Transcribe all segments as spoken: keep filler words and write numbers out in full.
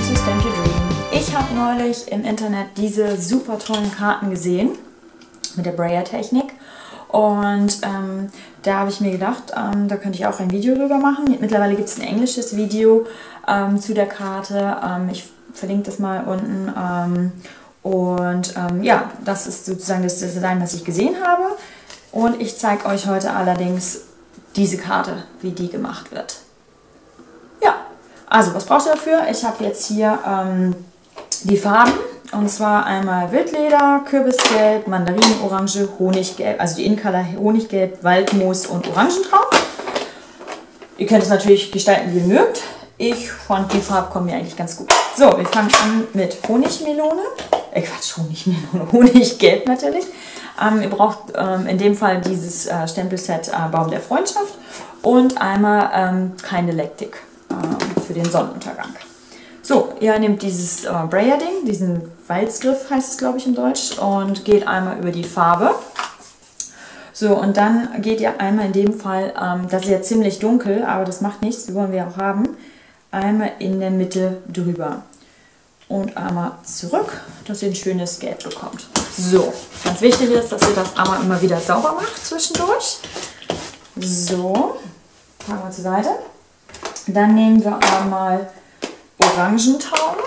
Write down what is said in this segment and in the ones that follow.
zu Stamp Your Dream. Ich habe neulich im Internet diese super tollen Karten gesehen mit der Brayer-Technik und ähm, da habe ich mir gedacht, ähm, da könnte ich auch ein Video drüber machen. Mittlerweile gibt es ein englisches Video ähm, zu der Karte. Ähm, ich verlinke das mal unten. Ähm, und ähm, ja, das ist sozusagen das Design, was ich gesehen habe. Und ich zeige euch heute allerdings diese Karte, wie die gemacht wird. Ja, also was braucht ihr dafür? Ich habe jetzt hier ähm, die Farben. Und zwar einmal Wildleder, Kürbisgelb, Mandarinenorange, Honiggelb, also die In-Color Honiggelb, Waldmoos und Orangentraum. Ihr könnt es natürlich gestalten, wie ihr mögt. Ich fand die Farbe kommen mir eigentlich ganz gut. So, wir fangen an mit Honigmelone. Äh, Quatsch, Honigmelone, Honiggelb natürlich. Ähm, ihr braucht ähm, in dem Fall dieses äh, Stempelset äh, Baum der Freundschaft und einmal ähm, keine Lektik äh, für den Sonnenuntergang. So, ihr nehmt dieses äh, Brayer-Ding, diesen Walzgriff heißt es, glaube ich, in Deutsch, und geht einmal über die Farbe. So, und dann geht ihr einmal in dem Fall, ähm, das ist ja ziemlich dunkel, aber das macht nichts, die wollen wir auch haben, einmal in der Mitte drüber. Und einmal zurück, dass ihr ein schönes Gelb bekommt. So, ganz wichtig ist, dass ihr das einmal immer wieder sauber macht zwischendurch. So, packen wir zur Seite. Dann nehmen wir einmal Orangentrauben.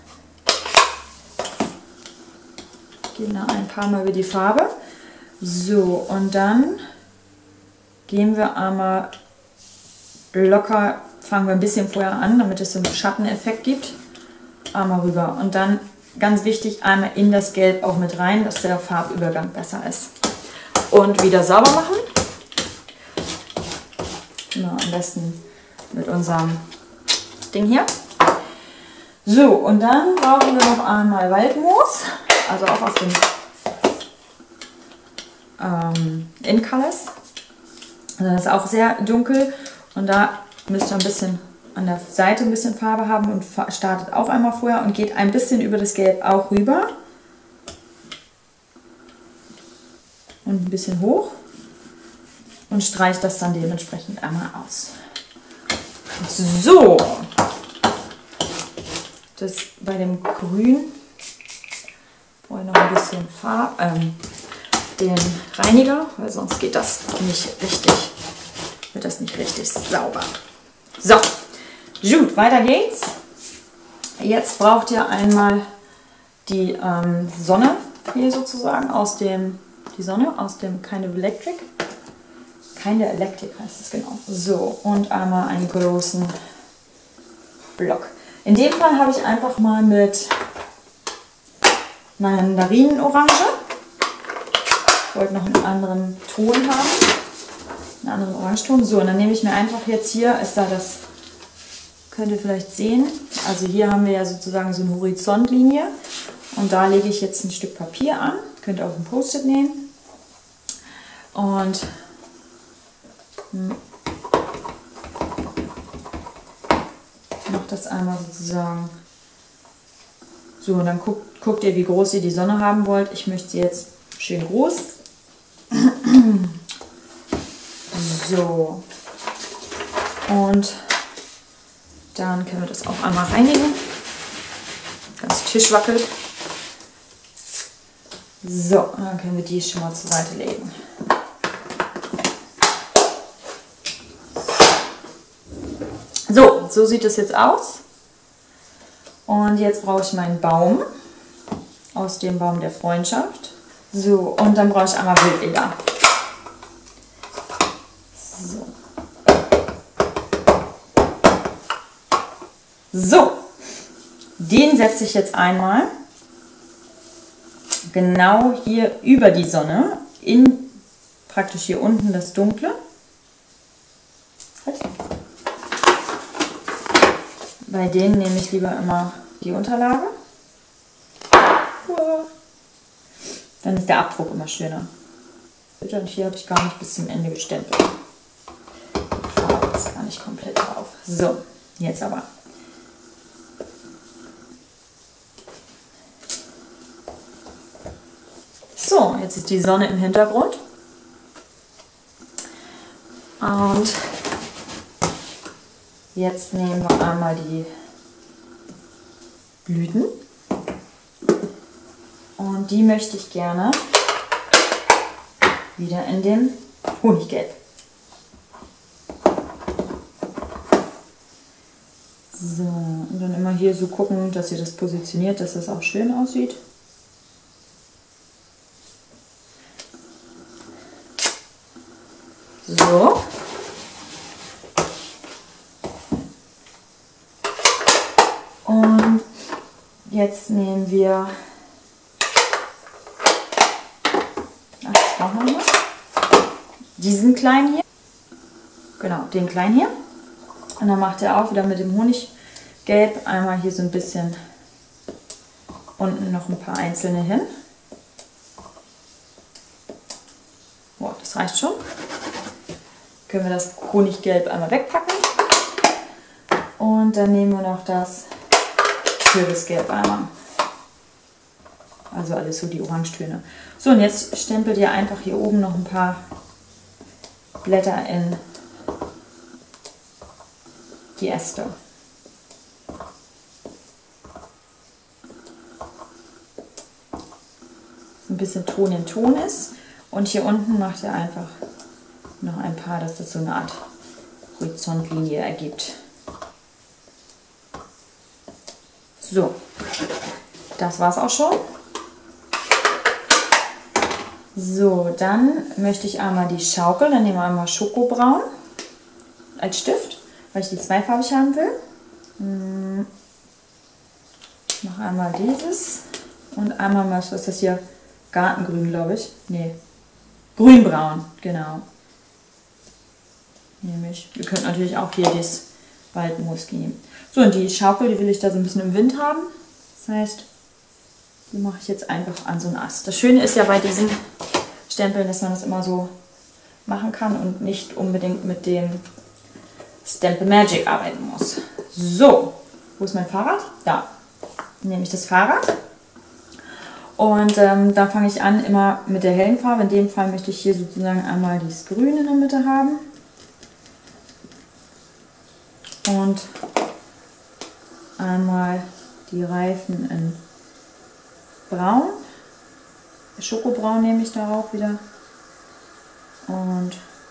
Gehen da ein paar Mal über die Farbe. So, und dann gehen wir einmal locker, fangen wir ein bisschen vorher an, damit es so einen Schatteneffekt gibt. Einmal rüber. Und dann, ganz wichtig, einmal in das Gelb auch mit rein, dass der Farbübergang besser ist. Und wieder sauber machen. Na, am besten mit unserem Ding hier. So, und dann brauchen wir noch einmal Waldmoos, also auch aus den ähm, In-Colors. Also das ist auch sehr dunkel und da müsst ihr ein bisschen an der Seite ein bisschen Farbe haben und startet auch einmal vorher und geht ein bisschen über das Gelb auch rüber. Und ein bisschen hoch und streicht das dann dementsprechend einmal aus. So. Das bei dem Grün brauche ich noch ein bisschen Farbe, ähm, den Reiniger, weil sonst geht das nicht richtig, wird das nicht richtig sauber. So, gut, weiter geht's. Jetzt braucht ihr einmal die ähm, Sonne hier sozusagen aus dem, die Sonne aus dem Kind of Electric. Kind of Electric heißt es genau. So, und einmal einen großen Block. In dem Fall habe ich einfach mal mit Mandarinenorange. Ich wollte noch einen anderen Ton haben. Einen anderen Orangeton. So, und dann nehme ich mir einfach jetzt hier, ist da das, könnt ihr vielleicht sehen. Also hier haben wir ja sozusagen so eine Horizontlinie. Und da lege ich jetzt ein Stück Papier an. Könnt ihr auch ein Post-it nehmen. Und macht das einmal sozusagen so, und dann guckt, guckt ihr, wie groß ihr die Sonne haben wollt. Ich möchte sie jetzt schön groß. So, und dann können wir das auch einmal reinigen. Ganz Tisch wackelt. So, dann können wir die schon mal zur Seite legen. So, so sieht es jetzt aus. Und jetzt brauche ich meinen Baum aus dem Baum der Freundschaft. So, und dann brauche ich einmal Wildleder. So. So, den setze ich jetzt einmal genau hier über die Sonne, in praktisch hier unten das Dunkle. Bei denen nehme ich lieber immer die Unterlage. Dann ist der Abdruck immer schöner. Und hier habe ich gar nicht bis zum Ende gestempelt. Die Farbe ist gar nicht komplett drauf. So, jetzt aber. So, jetzt ist die Sonne im Hintergrund. Und jetzt nehmen wir einmal die Blüten. Und die möchte ich gerne wieder in dem Honiggelb. So, und dann immer hier so gucken, dass ihr das positioniert, dass das auch schön aussieht. So. Und jetzt nehmen wir, ach, das brauchen wir noch, diesen kleinen hier, genau, den kleinen hier. Und dann macht er auch wieder mit dem Honiggelb einmal hier so ein bisschen unten noch ein paar einzelne hin. Boah, das reicht schon. Können wir das Honiggelb einmal wegpacken. Und dann nehmen wir noch das Kürbisgelb einmal. Also alles so die Orangetöne. So, und jetzt stempelt ihr einfach hier oben noch ein paar Blätter in die Äste. Ein bisschen Ton in Ton ist. Und hier unten macht ihr einfach noch ein paar, dass das so eine Art Horizontlinie ergibt. So, das war's auch schon. So, dann möchte ich einmal die Schaukel, dann nehmen wir einmal Schokobraun als Stift, weil ich die zweifarbig haben will. Ich mache einmal dieses und einmal, was ist das hier? Gartengrün, glaube ich. Nee, grünbraun, genau. Nämlich, ihr könnt natürlich auch hier das Waldmoos nehmen. So, und die Schaukel, die will ich da so ein bisschen im Wind haben. Das heißt, die mache ich jetzt einfach an so einen Ast. Das Schöne ist ja bei diesen Stempeln, dass man das immer so machen kann und nicht unbedingt mit dem Stample Magic arbeiten muss. So, wo ist mein Fahrrad? Da nehme ich das Fahrrad. Und ähm, dann fange ich an immer mit der hellen Farbe. In dem Fall möchte ich hier sozusagen einmal dieses Grün in der Mitte haben. Und einmal die Reifen in Braun. Schokobraun nehme ich darauf wieder. Und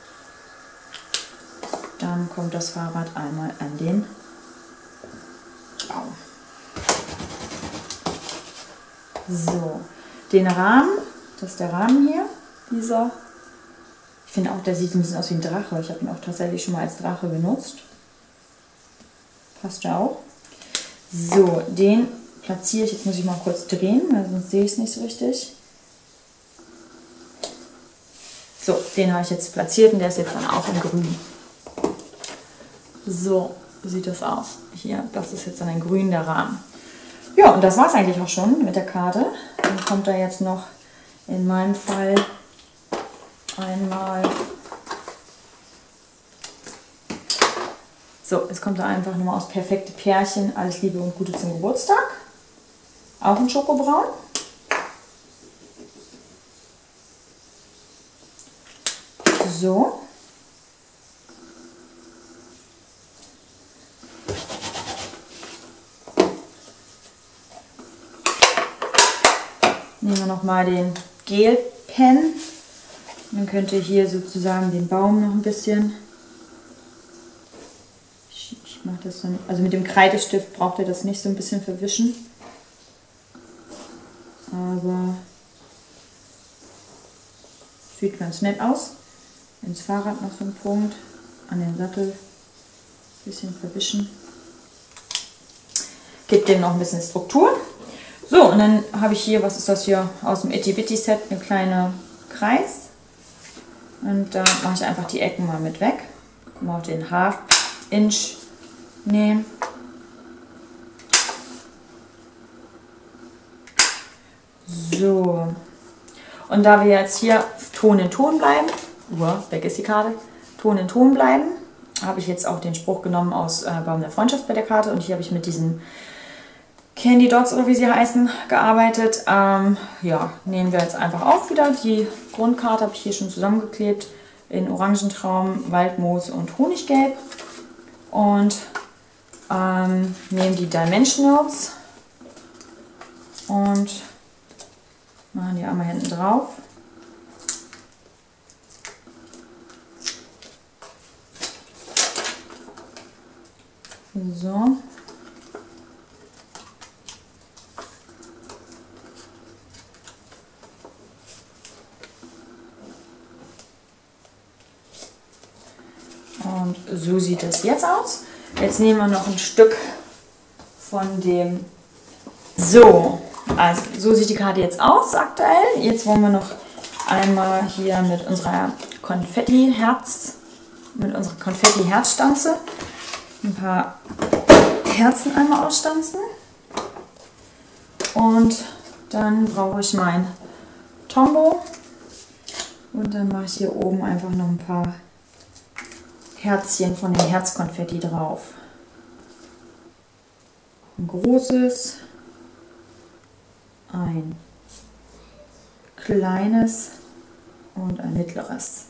dann kommt das Fahrrad einmal an den Baum. So, den Rahmen, das ist der Rahmen hier, dieser. Ich finde auch, der sieht ein bisschen aus wie ein Drache. Ich habe ihn auch tatsächlich schon mal als Drache benutzt. Passt ja auch. So, den platziere ich, jetzt muss ich mal kurz drehen, weil sonst sehe ich es nicht so richtig. So, den habe ich jetzt platziert und der ist jetzt dann auch in grün. So sieht das aus. Hier, das ist jetzt dann ein grün der Rahmen. Ja, und das war es eigentlich auch schon mit der Karte. Dann kommt da jetzt noch in meinem Fall einmal... So, jetzt kommt da einfach nochmal aus perfekte Pärchen, alles Liebe und Gute zum Geburtstag. Auch in Schokobraun. So. Nehmen wir nochmal den Gelpen. Dann könnt ihr hier sozusagen den Baum noch ein bisschen... Ich mache das dann, also mit dem Kreidestift braucht ihr das nicht so ein bisschen verwischen. Aber sieht ganz nett aus. Ins Fahrrad noch so ein Punkt, an den Sattel ein bisschen verwischen. Gibt dem noch ein bisschen Struktur. So, und dann habe ich hier, was ist das hier, aus dem Itty Bitty Set, eine kleine Kreis. Und da mache ich einfach die Ecken mal mit weg. Mal den Half Inch nehmen. So. Und da wir jetzt hier Ton in Ton bleiben, uah, weg ist die Karte, Ton in Ton bleiben, habe ich jetzt auch den Spruch genommen aus äh, Baum der Freundschaft bei der Karte. Und hier habe ich mit diesen Candy Dots oder wie sie heißen gearbeitet. Ähm, ja, nehmen wir jetzt einfach auch wieder. Die Grundkarte habe ich hier schon zusammengeklebt in Orangentraum, Waldmoos und Honiggelb. Und ähm, nehmen die Dimensionals und machen die einmal hinten drauf. So. Und so sieht es jetzt aus. Jetzt nehmen wir noch ein Stück von dem. So, also so sieht die Karte jetzt aus aktuell. Jetzt wollen wir noch einmal hier mit unserer Konfetti-Herz, mit unserer Konfetti-Herzstanze ein paar Herzen einmal ausstanzen. Und dann brauche ich mein Tombow. Und dann mache ich hier oben einfach noch ein paar Herzchen von dem Herzkonfetti drauf. Ein großes, ein kleines und ein mittleres.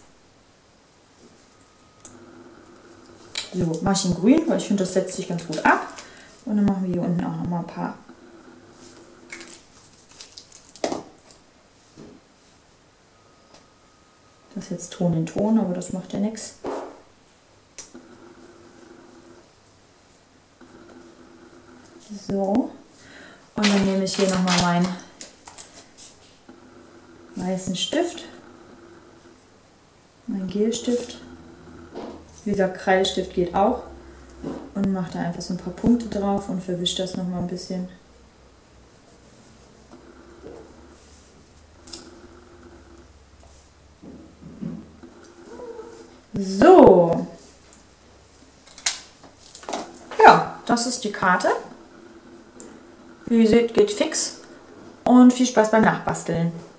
So, mache ich in grün, weil ich finde, das setzt sich ganz gut ab. Und dann machen wir hier unten auch noch mal ein paar. Das ist jetzt Ton in Ton, aber das macht ja nichts. So, und dann nehme ich hier nochmal meinen weißen Stift, meinen Gelstift, wie gesagt Kreidestift geht auch, und mache da einfach so ein paar Punkte drauf und verwische das nochmal ein bisschen. So, ja, das ist die Karte. Wie ihr seht, geht fix und viel Spaß beim Nachbasteln.